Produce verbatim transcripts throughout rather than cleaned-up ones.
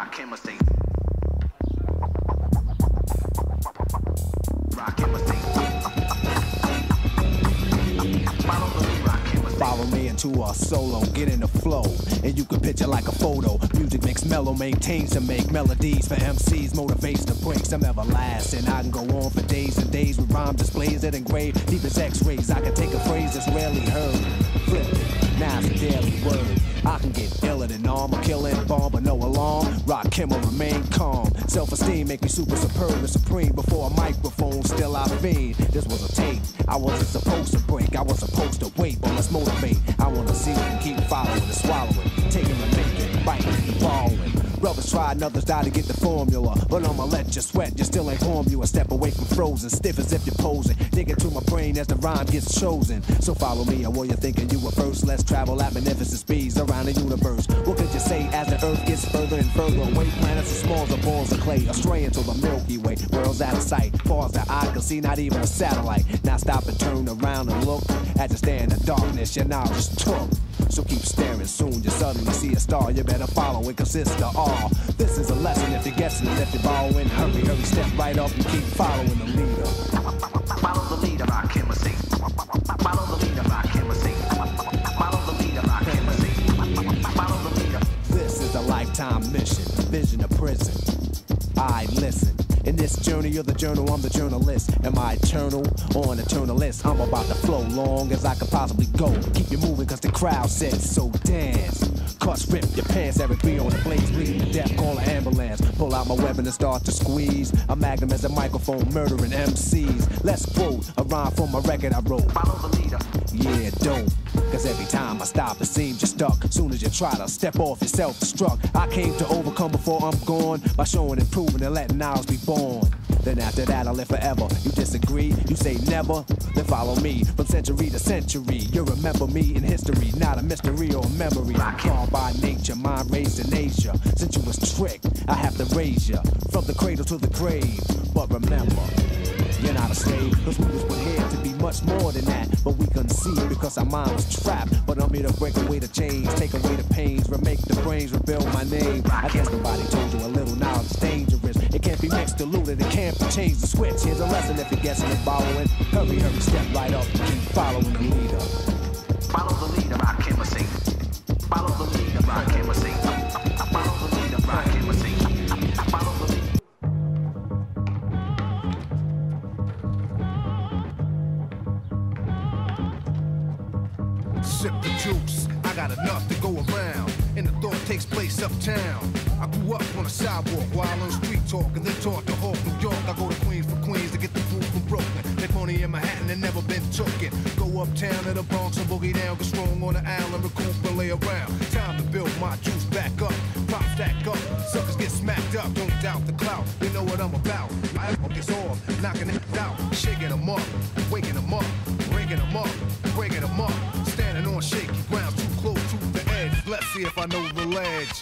Rakim Estate. Rakim Estate. Follow the lead, Rakim Estate. Follow me into a solo, get in the flow, and you can picture like a photo. Music makes mellow, maintains to make melodies for M Cs, motivates to break some everlasting. I can go on for days and days with rhyme displays that engrave deep as X-rays. I can take a phrase that's rarely heard, flip it, now it's a daily word. I can get iller than armor, killing bomb, but no alarm. Rakim will remain calm. Self-esteem make me super superb and supreme. Before a microphone, still I fiend. This was a tape I wasn't supposed to break. I was supposed to wait, but let's motivate. I wanna see it and keep following and swallowing, taking and making, biting and borrowing. Brothers try and others die to get the formula, but I'ma let you sweat, you still ain't form you. A step away from frozen, stiff as if you're posing. Dig into my brain as the rhyme gets chosen. So follow me, or what you're thinking you were first. Let's travel at magnificent speeds around the universe. What could you say as the earth gets further and further away? Planets as small as balls of clay, astray into the Milky Way. Worlds out of sight, far as the eye can see, not even a satellite. Now stop and turn around and look. As you stare in the darkness, your knowledge took. So keep staring, soon you suddenly see a star. You better follow, it consists of all. This is a lesson if you're guessing, and if you're borrowing, hurry, hurry, step right up and keep following the leader. Follow the leader, Rakim Estate. Follow the leader, Rakim Estate. Follow the leader, Rakim Estate. Follow the leader. This is a lifetime mission, vision of prison. I listen. In this journey, you're the journal, I'm the journalist. Am I eternal or an eternalist? I'm about to flow long as I could possibly go. Keep you moving cause the crowd says so. Dance, cuss, rip your pants. Eric B on the blades, bleeding to death, call an ambulance. Pull out my weapon and start to squeeze. A magnum as a microphone, murdering M Cs. Let's quote a rhyme from a record I wrote. Follow the leader. Yeah, dope. Cause every time I stop, it seems you're stuck. Soon as you try to step off, you're self-destruct. I came to overcome before I'm gone, by showing and proving and letting ours be born. Then after that, I live forever. You disagree? You say never? Then follow me from century to century. You remember me in history, not a mystery or a memory. I'm called by nature, mind raised in Asia. Since you was tricked, I have to raise you from the cradle to the grave. But remember, you're not a slave, cause we was put here to be much more than that. But we couldn't see it because our mind was trapped. But I'm here to break away the chains, take away the pains, remake the brains, rebuild my name. I guess nobody told you a little knowledge is dangerous. It can't be mixed, diluted, it can't be changed the switch. Here's a lesson if you're guessing and following. Hurry, hurry, step right up and keep following the leader. Follow the leader, Rakim Estate. Follow the leader, Rakim Estate. Follow the leader, Rakim Estate. Follow the leader. Sip the juice, I got enough to go around, and the thought takes place uptown. I grew up on the sidewalk while on street talk, and then taught to Hawk, New York. I go to Queens for Queens to get the food from Brooklyn. Make money in Manhattan and never been tooken. Go uptown to the Bronx and boogie down, get strong on the island, recoup and lay around. Time to build my juice back up, pop stack up, suckers get smacked up. Don't doubt the clout, they know what I'm about. I focus off, knocking it out, shaking them up, waking them up, breaking them up, breaking them up. Standing on shaky ground, too close to the edge. Let's see if I know the ledge.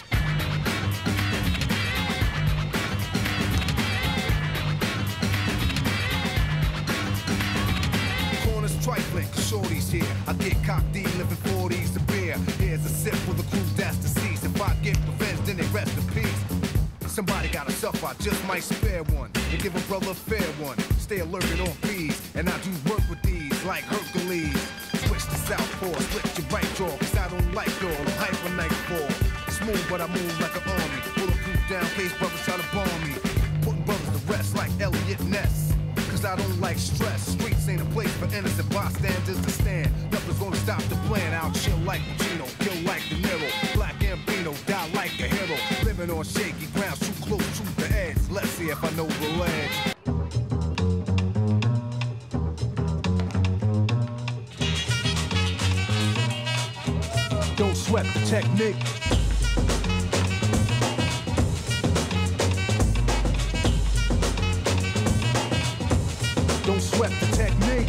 Corners trifling, cause shorty's here. I get cocked, living forties to beer. Here's a sip for the crew that's deceased. If I get revenge, then they rest in peace. Somebody gotta suffer, I just might spare one and give a brother a fair one. Stay alerted on bees, and I do work with these like Hercules. Switch to southpaw, split your right jaw, cause I don't like all the hyper nightfall. Smooth, but I move like an army. Bulletproof down, case brothers try to bomb me. Putting brothers to rest like Elliot Ness. Cause I don't like stress. Streets ain't a place for innocent bystanders to stand. Nothing's gonna stop the plan. I'll chill like Pacino, kill like De Niro. Black Gambino, die like a hero. Living on shaky ground, too close to the edge. Let's see if I know the ledge. Don't sweat the technique. Don't sweat the technique.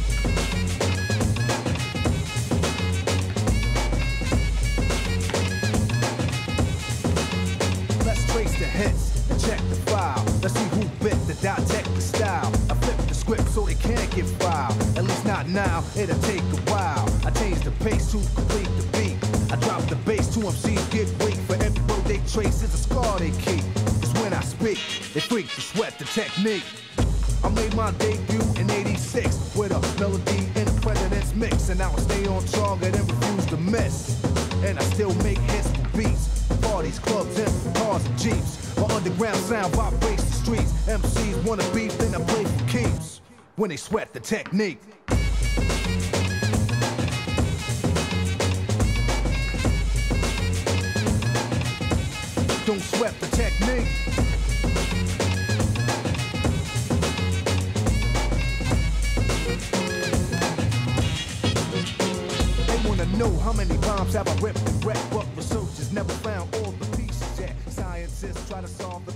Let's trace the hits and check the file. Let's see who bit the dissect the style. I flip the script so they can't get filed. At least not now, it'll take a while. I change the pace to complete the beat. I drop the bass to M Cs, get weak for every word they trace is a scar they keep. Cause when I speak, they freak to sweat the technique. I made my debut in eighty-six with a melody in the president's mix. And now I stay on target and refuse to miss. And I still make hits for beats. Parties, clubs, and cars and jeeps. My underground sound vibrates the streets. M Cs wanna beef, then I play for keeps. When they sweat the technique. Don't sweat the technique. They wanna know how many bombs have I ripped and wrecked, but researchers never found all the pieces yet. Scientists try to solve